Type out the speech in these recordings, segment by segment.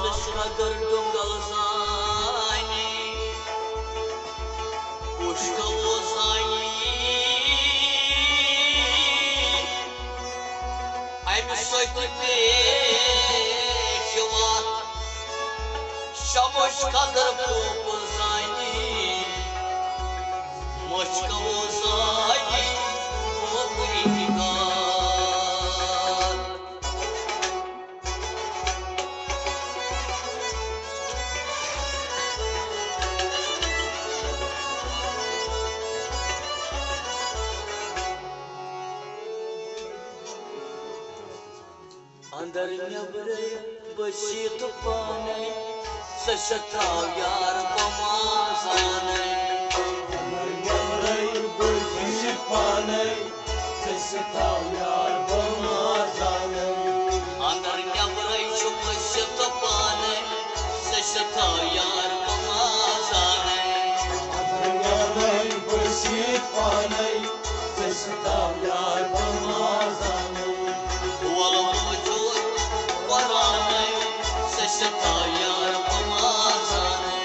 Alışına gördüm galzani Uşka ozani Ay bir soytüne Çuvat Şamoş kadır bu ozani Moşka ozani Bu intikam Andar nebrey basit panay Sashatav yar bamazanay Andar nebrey basit panay Sashatav yar bamazanay Andar nebrey basit panay Sashatav yar bamazanay Andar nebrey basit panay Sashatav yar bamazanay Sashatav yar bamazanay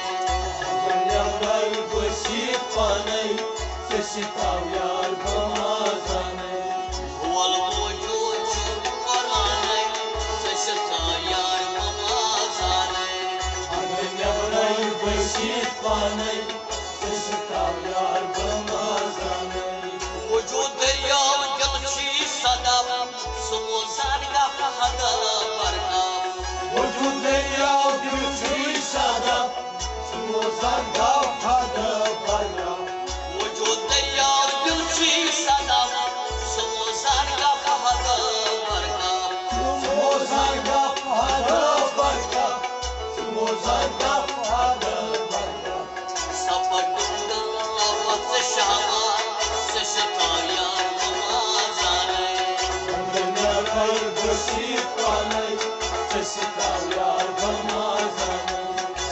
Andar nebrey basit panay Sashatav yar bamazanay Wal mujud paranay Sashatav yar bamazanay Andar nebrey basit panay Sashatav yar bamazanay Vücud derya jalchi sadaf Sumozar ka hada barka Vücud derya jalchi sadaf Sumozar ka hada barka Vücud derya jalchi sadaf Sumozar ka hada barka Sumozar ka hada barka Sumozar ka hada barka Sapadunga avat shama Sashatav yar bamazanay Andar nebrey basit panay Sashatav yar bamazanay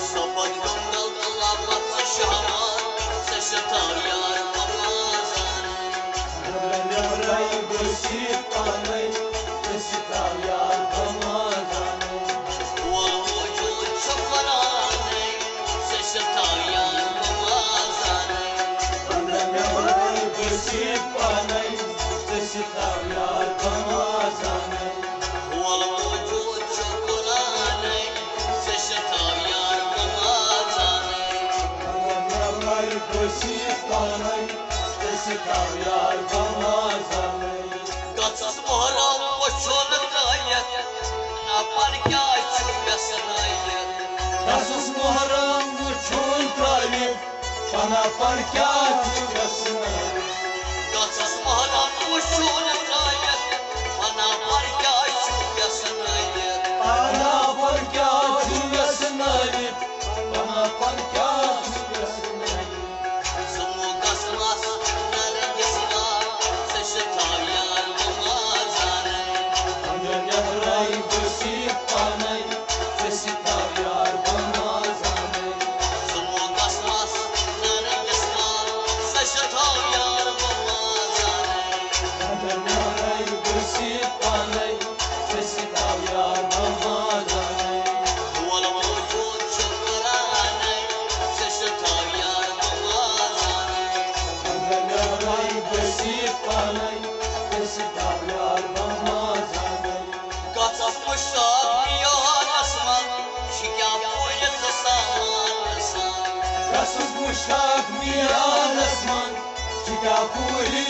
Sapadunga avat shama Sashatav yar bamazanay Andar nebrey basit panay Sashatav yar bamazanay Wal vücud çaparanay Sashatav yar bamazanay Andar nebrey basit panay Sashatav yar bamazanay Wal vücud çaparanay Sashatav yar bamazanay Andar nebrey basit panay Sashatav yar bamazanay Gatsız muharam boşun kayet Napar kya çubyasanayet Nasıl muharram uçun talip Bana fark açmasınlar Gatsız muharam boşun kayet Napar kya çubyasanayet Bana fark açmasınlar Bana fark açmasınlar Sumu gasmas nargisna Sashatav yar bamazanay Andar nebrey basit panay Sashatav yar bamazanay Sumu gasmas nargisna Sashatav yar bamazanay Andar nebrey basit panay Sashatav yar bamazanay Wal vücud çaparanay Sashatav yar bamazanay Andar nebrey basit panay Sashatav yar bamazanay Gatsmışlar yan asman Şikâp uyuzu samansan Kasız muştak miyan asman Kitapuli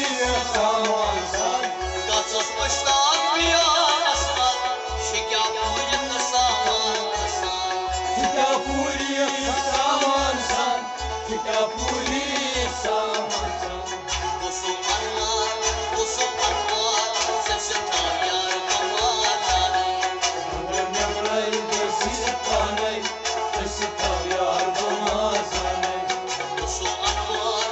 samansan Gatsmışlar yan asman Şikâp uyuzu samansan Kitapuli samansan Kitapuli samansan Musulmanlar Sashatav yar bamazanay Andar nebrey basit panay Sashatav yar bamazanay Musulmanlar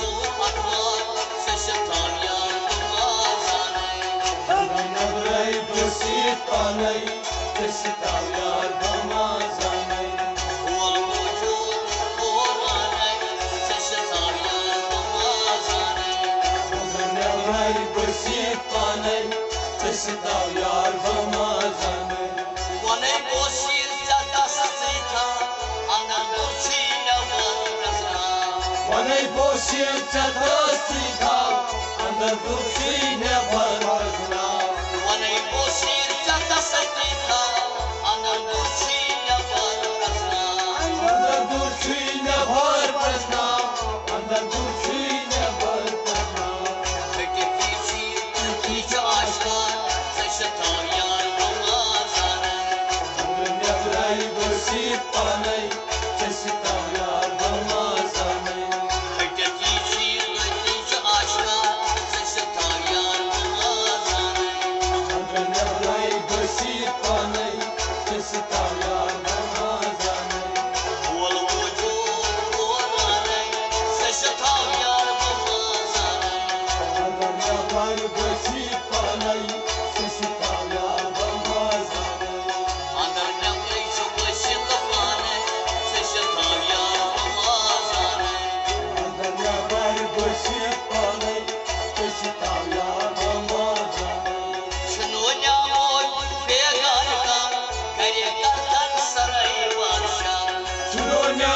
Sashatav yar bamazanay Andar nebrey basit panay Sashatav yar bamazanay Wal vücud paranay Sashatav yar bamazanay Andar nebrey basit panay Sashatav yar bamazanay Wanay boşir zatas Nei posit çatısika Andar durçine varmazna Vanai bosir jata sakita Andar durçine varmazna Andar durçine varmazna Andar durçine varmazna Peki kiçi kiçi aşklar Seşetar yar bulmazane Andar nevray posit panay Çesita yar damazane Peki kiçi kiçi aşklar Seşetar yar bulmazane Andar nevray posit panay Çesita yar damazane Ol vücud orane Seşetar yar bulmazane Andar nevray posit panay Çesita yar damazane Andar nevray şu başı kafane Seşetar yar bulmazane Andar nevray posit panay Çesita yar damazane Şununya mor begarka Kare kartan saray varşam Çuronya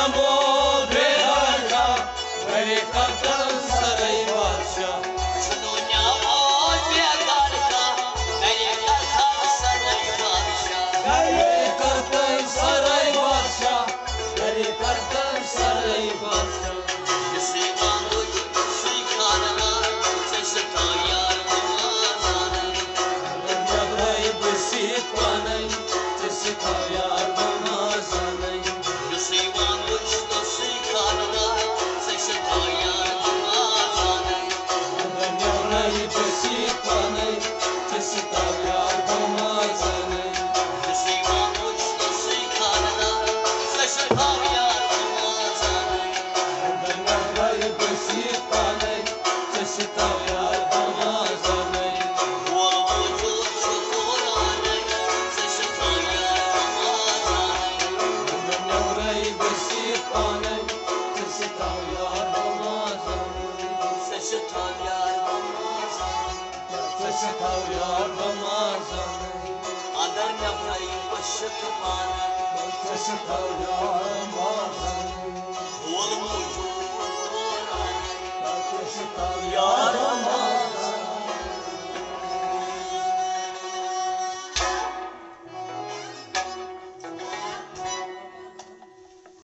modreharka Gare kaptan saray varşa Şununya mor begarka Kare kartan saray varşam Gare kaptan saray varşa Gare kaptan saray varşa Yesivan uç suikanına Seşetar yar bulmazane Andar basit panay Çesita yar damazanay Yesivan uç suikanına Seşetar yar bulmazane Andar nevray basit panay Çesita yar damazanay Yesivan uç suikanına Seşetar yar bulmazane Andar nevray basit panay Çesita yar damazanay Ol vücud şukurane Seşetar yar bulmazane Andar nevray basit panay Çesita yar damazanay Seşetar yar bulmazane Çesita yar damazanay Andar nevray başı kafane Çesita yar damazanay Ol vücud orane Çesita yar